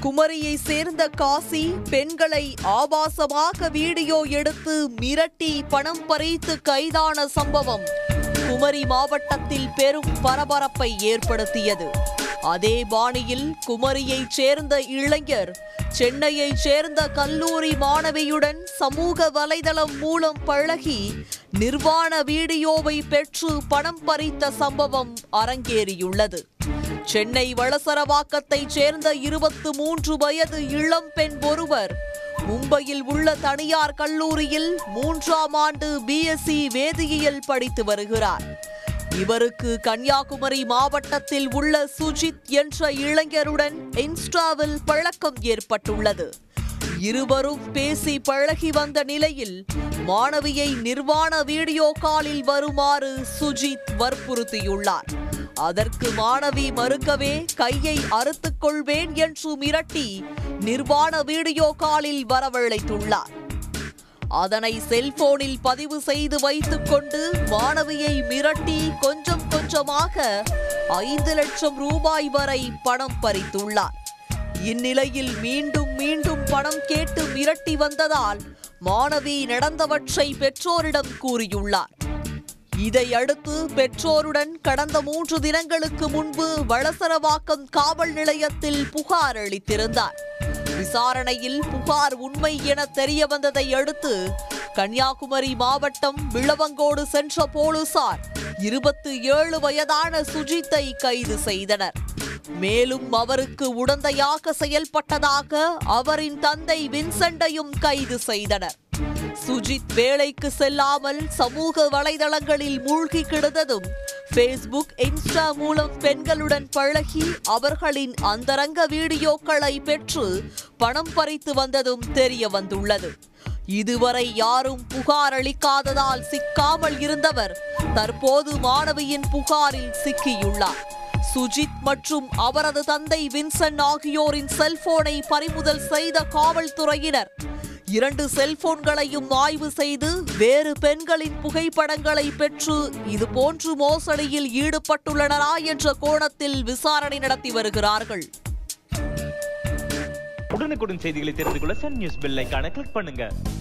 குமரியை சேர்ந்த காசி பெண்களை ஆபாசமாக வீடியோ எடுத்து மிரட்டி பணம் பறித்து கைதான சம்பவம் குமரி மாவட்டத்தில் பெரும் பரபரப்பை ஏற்படுத்தியது. அதே பாணியில் குமரியைச் சேர்ந்த இளைஞர் சென்னையைச் சேர்ந்த கல்லூரி மாணவியுடன் சமூக வலைதளம் மூலம் பழகி நிர்வாண வீடியோவை பெற்று பணம் பறித்த சம்பவம் அரங்கேறியுள்ளது. சென்னை வளசரவாக்கத்தைச் சேர்ந்த 23 வயது இளம்பெண் ஒருவர் மும்பையில் உள்ள தனியார் கல்லூரியில் 3ஆம் ஆண்டு BSc வேதியியல் படித்து வருகிறார். இவருக்கு கன்னியாகுமரி மாவட்டத்தில் உள்ள சுஜித் என்ற இளைஞருடன் இன்ஸ்டாவில் பழக்கம் ஏற்பட்டுள்ளது. இருவரும் பேசி பழகி வந்த நிலையில் மாணவியை நிர்வாண வீடியோ காலில் வருமாறு சுஜித் வற்புறுத்தியுள்ளார். அதற்கு மாணவி மறுக்கவே கையை அறுத்துக் கொள்வேன் என்று மிரட்டி நிர்வாண வீடியோ காலில் வரவழைத்துள்ளார். அதனை செல்போனில் பதிவு செய்து வைத்துக் கொண்டு மாணவியை மிரட்டி கொஞ்சம் கொஞ்சமாக 5 லட்சம் ரூபாய் வரை பணம் பறித்துள்ளார். இந்நிலையில் மீண்டும் மீண்டும் பணம் கேட்டு மிரட்டி வந்ததால் மாணவி நடந்தவற்றை பெற்றோரிடம் கூறியுள்ளார். இதையடுத்து பெற்றோருடன் கடந்த 3 தினங்களுக்கு முன்பு வளசரவாக்கம் காவல் நிலையத்தில் புகார் அளித்திருந்தார். விசாரணையில் புகார் உண்மை என தெரிய வந்ததை அடுத்து கன்னியாகுமரி மாவட்டம் விளவங்கோடு சென்ற போலீசார் 27 வயதான சுஜித்தை கைது செய்தனர். மேலும் அவருக்கு உடந்தையாக செயல்பட்டதாக அவரின் தந்தை வின்சென்டையும் கைது செய்தனர். சுஜித் வேலைக்கு செல்லாமல் சமூக வலைதளங்களில் மூழ்கி கிடந்ததும் Facebook, இன்ஸ்டா மூலம் பெண்களுடன் பழகி அவர்களின் அந்தரங்க வீடியோக்களை பெற்று பணம் பறித்து வந்ததும் தெரிய வந்துள்ளது. இதுவரை யாரும் புகார் அளிக்காததால் சிக்காமல் இருந்தவர் தற்போது மாணவியின் புகாரில் சிக்கியுள்ளார். சுஜித் மற்றும் அவரது தந்தை வின்சென்ட் ஆகியோரின் செல்போனை பறிமுதல் செய்த காவல்துறையினர் 2 செல்போன்களையும் ஆய்வு செய்து வேறு பெண்களின் புகைப்படங்களை பெற்று இதுபோன்று மோசடியில் ஈடுபட்டுள்ளனரா என்ற கோணத்தில் விசாரணை நடத்தி வருகிறார்கள். உடனுக்குடன் செய்திகளை தெரிந்து கொள்ள சன் நியூஸ் பெல் ஐகானை கிளிக் பண்ணுங்க.